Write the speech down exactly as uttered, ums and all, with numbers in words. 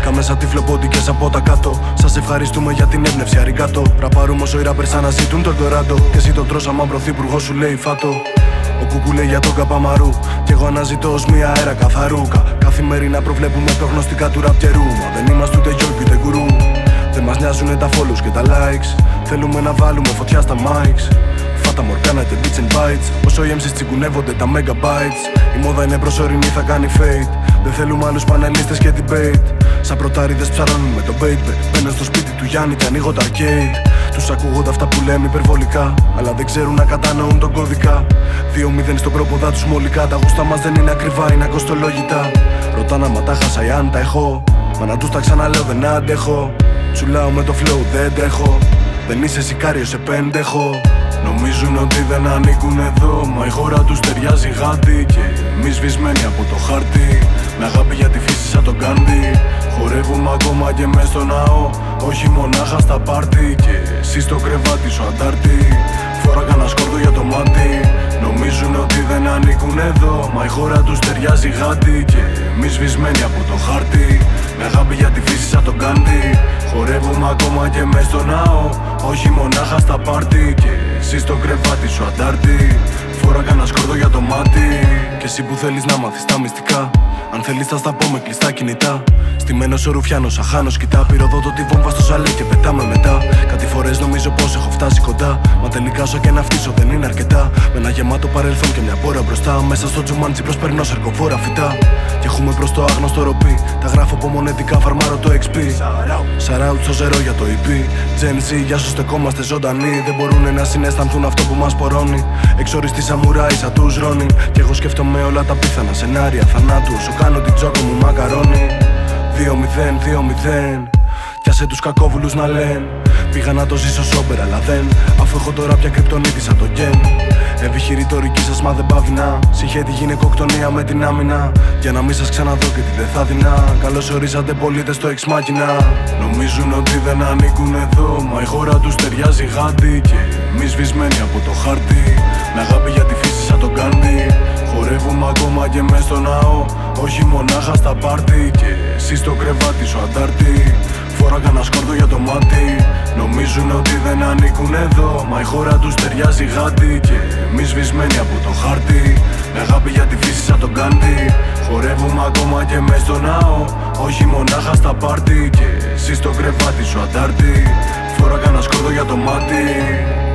Είχα μέσα τυφλοπόντικες από τα κάτω. Σας ευχαριστούμε για την έμπνευση, αρικάτο. Ραπάρουμε όσο οι ράπερς αναζητούν τον Ντοράντο. Και εσύ το τρως άμα πρωθυπουργός σου λέει φάτο. Ο Κούκου λέει για τον Καπαμαρού. Κι εγώ αναζητώ ως μία αέρα καθαρού. Κα, καθημερινά προβλέπουμε προγνωστικά του ραπτιερού. Μα δεν είμαστε ούτε γιόγκι ούτε γκουρού. Δεν μας νοιάζουνε τα follows και τα likes. Θέλουμε να βάλουμε φωτιά στα mics. Φάτα μορκάνα και bits and bytes. Όσο οι εμ σις τσιγκουνεύονται τα megabytes. Η μόδα είναι προσωρινή, θα κάνει fade. Δεν θέλουμε άλλους πανελίστες και debate. Σαν πρωτάριδες ψαρώνουν με το bait. Μπαίνουν στο σπίτι του Γιάννη και ανοίγω τα arcade. Τους ακούγονται αυτά που λέμε υπερβολικά, αλλά δεν ξέρουν να κατανοούν τον κώδικα. Δύο μηδέν στον πρόποδα τους μολικά. Τα γούστα μας δεν είναι ακριβά, είναι ακοστολόγητα. Ρωτάνα μα τα χάσα ή αν τα έχω. Μα να τους τα ξαναλέω δεν αντέχω. Τσουλάω με το flow δεν τρέχω. Δεν είσαι σικάριο σε πέντεχο. Νομίζουν ότι δεν ανήκουν εδώ, μα η χώρα τους ταιριάζει γάντι. Και εμείς σβησμένοι από το χάρτη, με αγάπη για τη φύση σαν τον Γκάντι. Χορεύουμε ακόμα και μες στο ναό, όχι μονάχα στα πάρτι. Και εσύ στο κρεβάτι σου αντάρτη, φορά κανένα σκόρδο για το μάτι. Νομίζουν ότι δεν ανήκουν εδώ, μα η χώρα τους ταιριάζει γάντι. Και εμείς σβησμένοι από το χάρτη, με αγάπη για τη φύση σαν τον Γκάντι. Χορεύουμε ακόμα και μες στο ναό, όχι μονάχα στα πάρτι. Και εσύ στο κρεβάτι σου αντάρτη, φορά κανένα σκόρδο για το μάτι. Και εσύ που θέλεις να μάθεις τα μυστικά, αν θέλεις θα στα πω με κλειστά κινητά. Στημένος ο Ρουφιάνος, αχάνος κοιτά. Πυροδότω τη βόμβα στο σαλέ και πετάμε μετά. Κάτι φορές νομίζω πως έχω φτάσει κοντά, μα τελικά όσο και να φτύσω δεν είναι αρκετά. Με ένα γεμάτο παρελθόν και μια πόρα μπροστά. Μέσα στο τζουμάντσι προσπερνώ σαρκοφόρα φυτά. Και έχουμε προς το άγνωστο ροπή. Τα γράφω από μονετικά, φαρμάρω το εξ πι. Σαράουτ στο ζερό για το ι πι. Gen Z, για σου στεκόμαστε ζωντανοί. Δεν μπορούνε να συναισθανθούν αυτό που μας πορώνει. Εξοριστή σαμουράι σαν τους Ρόνι. Κι εγώ σκέφτομαι όλα τα πιθανά σενάρια θανάτου. Σου κάνω την τζόκο μου μακαρόνι. Δύο μηδέν, δύο μηδέν. Κι άσε τους κακόβουλους να λένε. Πήγα να το ζήσω σόμπερα, αλλά δεν. Αφού έχω τώρα πια κρυπτονίτη σαν το γεν. Επιχειρητορική σας μα δεν πάβει να συγχαίρει γυναικοκτονία με την άμυνα. Για να μην σας ξαναδώ και τι δεν θα δεινά. Καλώς ορίσατε πολίτες στο Ex Machina. Νομίζουν ότι δεν ανήκουν εδώ, μα η χώρα τους ταιριάζει γάντι. Και εμείς σβησμένοι από το χάρτη, με αγάπη για τη φύση σαν τον Γκάντι. Χορεύουμε ακόμα και μες στο ναό, όχι μονάχα στα πάρτι. Και εσύ στο κρεβάτι σου αντάρτη, φορά κανένα σκόρδο για το μάτι. Νομίζουν ότι δεν ανήκουν εδώ, μα η χώρα τους ταιριάζει γάντι. Και εμείς σβησμένοι από το χάρτη, με αγάπη για τη φύση σαν τον Γκάντι. Χορεύουμε ακόμα και μες στο ναό, όχι μονάχα στα πάρτι. Και εσύ στο κρεβάτι σου αντάρτη, φορά κανένα σκόρδο για το μάτι.